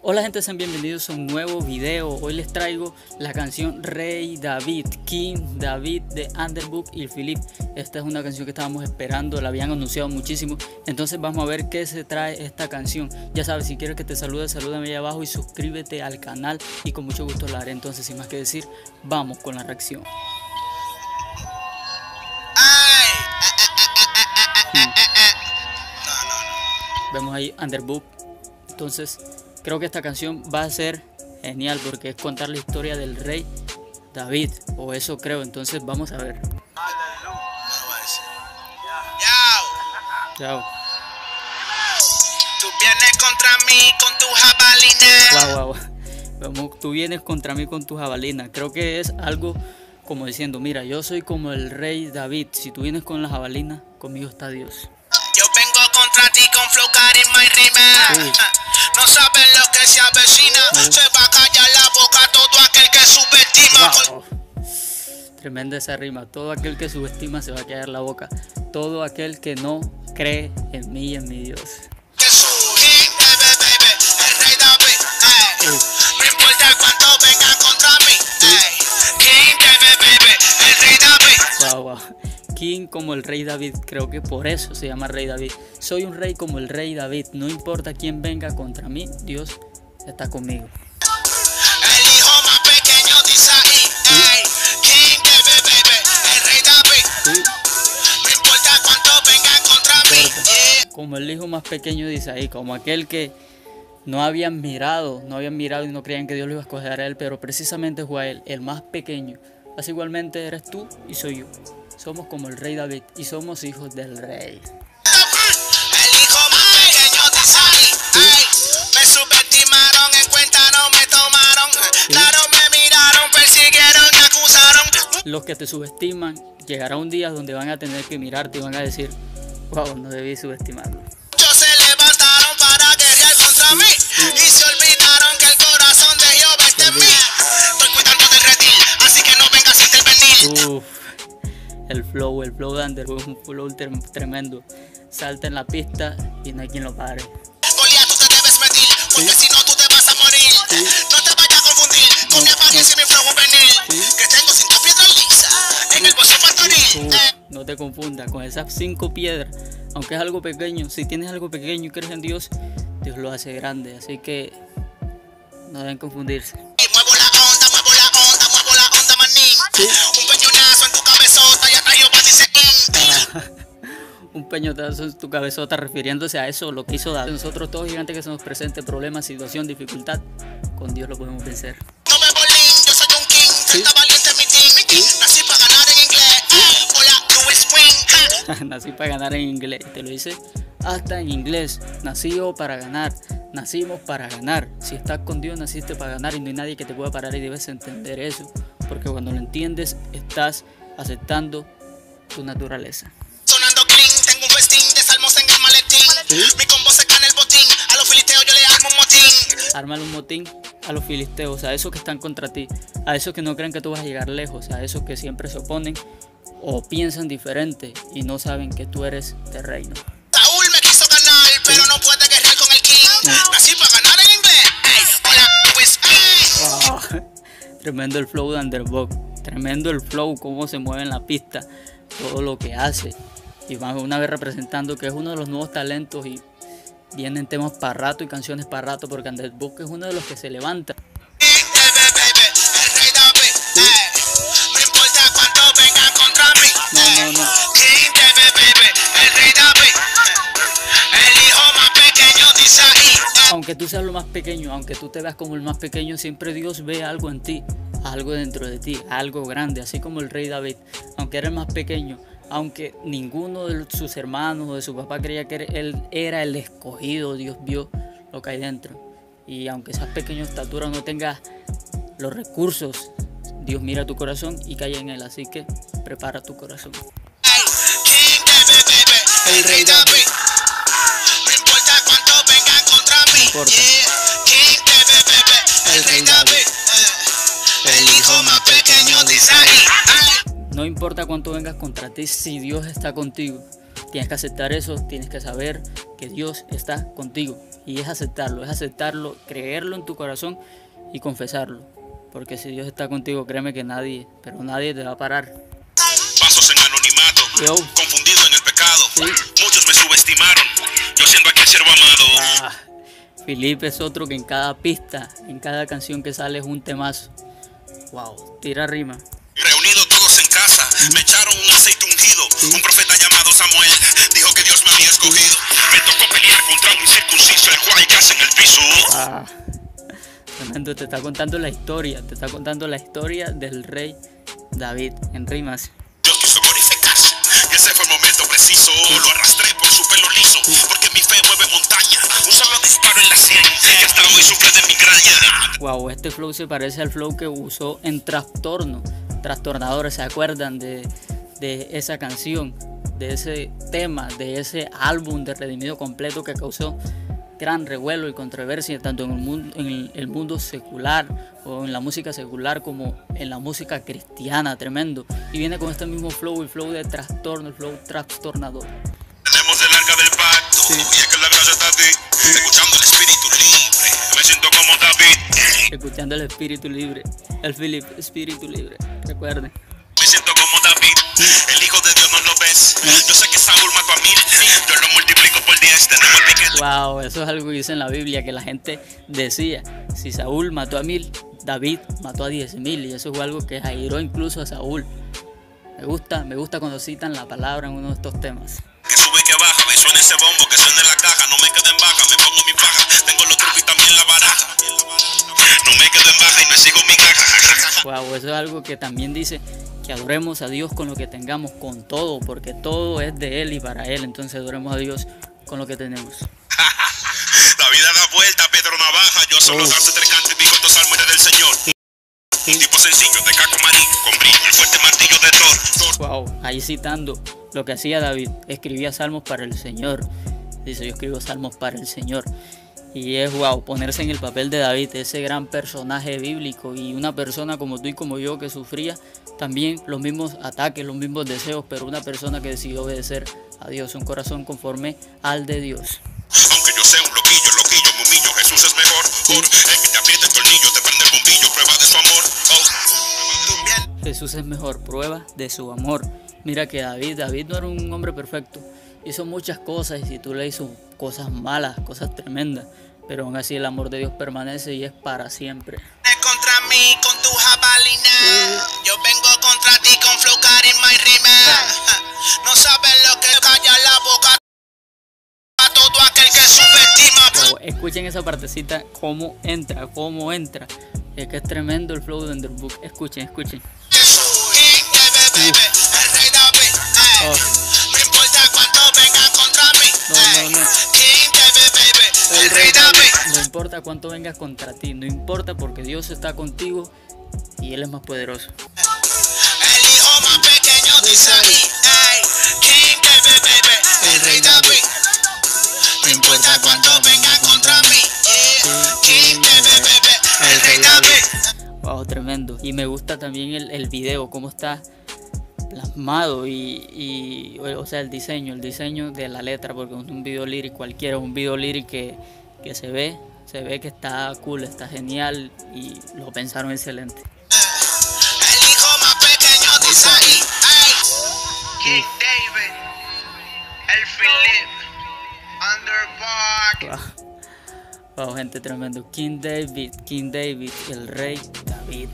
Hola gente, sean bienvenidos a un nuevo video. Hoy les traigo la canción Rey David, King David de Underbook y Philip. Esta es una canción que estábamos esperando, la habían anunciado muchísimo. Entonces vamos a ver qué se trae esta canción. Ya sabes, si quieres que te salude, salúdame ahí abajo y suscríbete al canal y con mucho gusto lo haré. Entonces sin más que decir, vamos con la reacción. Vemos ahí Underbook. Entonces creo que esta canción va a ser genial porque es contar la historia del rey David, o eso creo. Entonces vamos a ver. Chao. Tú vienes contra mí con tu jabalina. Vamos, tú vienes contra mí con tu jabalina. Creo que es algo como diciendo, mira, yo soy como el rey David. Si tú vienes con la jabalina, conmigo está Dios. Yo vengo contra ti con flow, carisma y rima. No saben lo que se avecina. Se va a callar la boca todo aquel que subestima. Wow. Tremenda esa rima. Todo aquel que subestima se va a callar la boca. Todo aquel que no cree en mí y en mi Dios. Que soy King, baby, el rey David. No importa cuánto vengan contra mí. King, baby, el rey David. Wow. King como el rey David, creo que por eso se llama rey David. Soy un rey como el rey David, no importa quién venga contra mí, Dios está conmigo. El hijo más pequeño de Isaí, King, baby, el rey David. No importa cuánto vengan contra mí. Como el hijo más pequeño de Isaí, como aquel que no habían mirado y no creían que Dios lo iba a escoger a él, pero precisamente fue a él, el más pequeño. Así igualmente eres tú y soy yo. Somos como el rey David y somos hijos del rey. El hijo más pequeño de Isaí. Me subestimaron, en cuenta no me tomaron. Claro, me miraron, persiguieron y acusaron. Los que te subestiman, llegará un día donde van a tener que mirarte y van a decir, wow, no debí subestimarlo. Muchos se levantaron para guerrear contra mí y se olvidaron que el corazón de Jehová está en mí. Estoy cuidando del redil, así que no vengas a intervenir. El flow de Underbook es un flow tremendo. Salta en la pista y no hay quien lo pare. Goliat, tú te debes medir, porque si no tú te vas a morir. No te vayas a confundir con mi apariencia y mi flow juvenil. Que tengo 5 piedras lisas en el bolso pastoril. No te confundas con esas 5 piedras. Aunque es algo pequeño, si tienes algo pequeño y crees en Dios, Dios lo hace grande. Así que no deben confundirse. Muevo la onda, manín. Un peñonazo en tu cabezota y hasta Jehová dice Un peñotazo en tu cabezota, refiriéndose a eso, lo que hizo David. Nosotros todos gigantes que se nos presente problemas, situación, dificultad, con Dios lo podemos vencer. No me bolín, yo soy un king, 30 valiente en mi team. Nací para ganar en inglés. Hola, Louis Queen. Nací para ganar en inglés, te lo dice hasta en inglés. Nacido para ganar, nacimos para ganar. Si estás con Dios, naciste para ganar y no hay nadie que te pueda parar y debes entender eso. Porque cuando lo entiendes, estás aceptando tu naturaleza. Sonando clean, tengo un festín de salmos en el maletín. Mi combo se gana el botín, a los filisteos yo le armo un motín. Ármale un motín a los filisteos, a esos que están contra ti, a esos que no creen que tú vas a llegar lejos, a esos que siempre se oponen o piensan diferente y no saben que tú eres de reino. Saúl me quiso ganar, pero no puede guerrear con el king. Nací para ganar en inglés. Hola, Louis. Tremendo el flow de Underbook, tremendo el flow, cómo se mueve en la pista, todo lo que hace. Y más una vez representando que es uno de los nuevos talentos y vienen temas para rato y canciones para rato, porque Underbook es uno de los que se levanta. El rey David. No importa cuánto vengan contra mí. No. King, el rey David. El hijo más pequeño de Isaí. Aunque tú seas lo más pequeño, aunque tú te veas como el más pequeño, siempre Dios ve algo en ti, algo dentro de ti, algo grande, así como el rey David. Aunque era el más pequeño, aunque ninguno de sus hermanos o de su papá creía que él era el escogido, Dios vio lo que hay dentro. Y aunque seas pequeño de estatura o no tengas los recursos, Dios mira tu corazón y cae en él. Así que prepara tu corazón. King, el rey David. No importa cuánto vengan contra mí. King, el rey David. El hijo más pequeño de Isaí. No importa cuánto vengas contra ti, si Dios está contigo, Tienes que aceptar eso, tienes que saber que Dios está contigo. Y es aceptarlo, creerlo en tu corazón y confesarlo. Porque si Dios está contigo, créeme que nadie, pero nadie te va a parar. Pasos en anonimato, Yo. confundido en el pecado. Sí. Muchos me subestimaron, yo siendo aquel siervo amado. Felipe es otro que en cada pista, en cada canción que sale es un temazo. Wow, tira rima. Reunidos todos en casa, me echaron un aceite ungido. Un profeta llamado Samuel dijo que Dios me había escogido. Me tocó pelear contra un incircunciso, el cual yace en el piso. Tremendo, te está contando la historia del rey David en rimas. Dios quiso glorificarse, y ese fue el momento preciso. Lo arrastré por su pelo liso, porque mi fe mueve montaña. Un solo disparo en la sien, y hasta hoy sufre de migraña. Wow, este flow se parece al flow que usó en Trastornadores. ¿Se acuerdan de esa canción, de ese tema, de ese álbum de Redimido completo que causó gran revuelo y controversia tanto en el mundo secular o en la música secular como en la música cristiana? Tremendo. Y viene con este mismo flow, el flow de trastorno, el flow trastornador. Tenemos el arca del pacto, y es que la gracia está a ti, escuchando el espíritu libre, me siento como David. Escuchando el espíritu libre, el Philip, espíritu libre, recuerden. Me siento como David, el hijo de Dios no lo ves. Yo sé que Saúl mató a 1000, yo lo multiplico por 10. Tenemos el piquete. Wow, eso es algo que dice en la Biblia, que la gente decía, si Saúl mató a 1000, David mató a 10,000, y eso es algo que airó incluso a Saúl. Me gusta cuando citan la palabra en uno de estos temas. Que sube que baja, me suena ese bombo, que suena en la caja, no me quedo en baja, me pongo mi paja, tengo los trucos y también la baraja. No me quedo en baja y me sigo mi caja. Wow, eso es algo que también dice que adoremos a Dios con lo que tengamos, con todo, porque todo es de Él y para Él. Entonces adoremos a Dios con lo que tenemos. La vida da vuelta, Pedro Navaja, yo solo danzo entre canto y digo estos salmos del Señor. Un tipo sencillo de caco amarillo, con brillo, el fuerte martillo de Thor. Wow, ahí citando lo que hacía David, escribía salmos para el Señor. Dice, yo escribo salmos para el Señor. Y es wow, ponerse en el papel de David, ese gran personaje bíblico y una persona como tú y como yo que sufría también los mismos ataques, los mismos deseos, pero una persona que decidió obedecer a Dios, un corazón conforme al de Dios. Aunque yo sea un loquillo, mumillo, Jesús es mejor. El que te aprieta el tornillo, te prende el bombillo, prueba de su amor. Jesús es mejor, prueba de su amor. Mira que David no era un hombre perfecto. Hizo muchas cosas y si tú le hizo cosas malas, cosas tremendas, pero aún así el amor de Dios permanece y es para siempre. Contra mí con tu jabalina, yo vengo contra ti con flow carisma y rima. No sabes lo que calla la boca a todo aquel que subestima. Wow, escuchen esa partecita, cómo entra. Es que es tremendo el flow de Underbook. Escuchen. El rey David, no importa cuánto vengan contra mí. El rey David. No importa cuánto vengas contra ti, no importa porque Dios está contigo y Él es más poderoso. El hijo más pequeño de Isaí, King David, el rey David. No importa cuánto vengan contra mí. King David, el rey David. Wow, tremendo. Y me gusta también el video, cómo está plasmado y o sea, el diseño de la letra, porque es un video lyric cualquiera, un video lyric que se ve que está cool, está genial y lo pensaron excelente. El hijo más pequeño de Isaí, King David, el Philip, Underbook. Wow, gente, tremendo. King David, el rey David.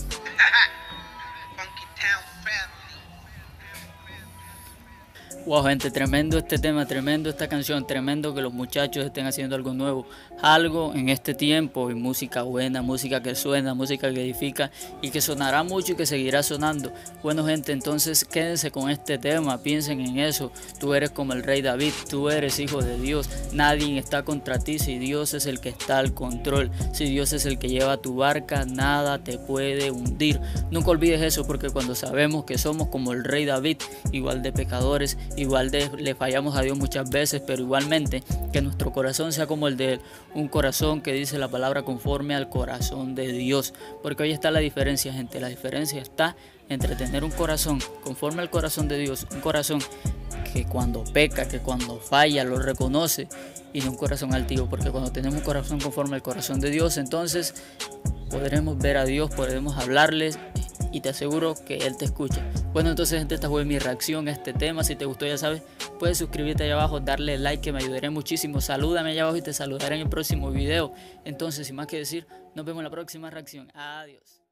Wow, gente, tremendo este tema, tremendo esta canción, tremendo que los muchachos estén haciendo algo nuevo, algo en este tiempo, y música buena, música que suena, música que edifica y que sonará mucho y que seguirá sonando. Bueno, gente, entonces quédense con este tema, piensen en eso. Tú eres como el rey David, tú eres hijo de Dios, nadie está contra ti. Si Dios es el que está al control, si Dios es el que lleva tu barca, nada te puede hundir. Nunca olvides eso, porque cuando sabemos que somos como el rey David, igual de pecadores, le fallamos a Dios muchas veces, pero igualmente que nuestro corazón sea como el de Él, un corazón que dice la palabra conforme al corazón de Dios, porque ahí está la diferencia, gente. La diferencia está entre tener un corazón conforme al corazón de Dios, un corazón que cuando peca, que cuando falla, lo reconoce, y no un corazón altivo, porque cuando tenemos un corazón conforme al corazón de Dios, entonces podremos ver a Dios, podremos hablarles y te aseguro que Él te escucha. Bueno, entonces gente, esta fue mi reacción a este tema. Si te gustó, ya sabes, puedes suscribirte allá abajo, darle like, que me ayudaría muchísimo. Salúdame allá abajo y te saludaré en el próximo video. Entonces, sin más que decir, nos vemos en la próxima reacción. Adiós.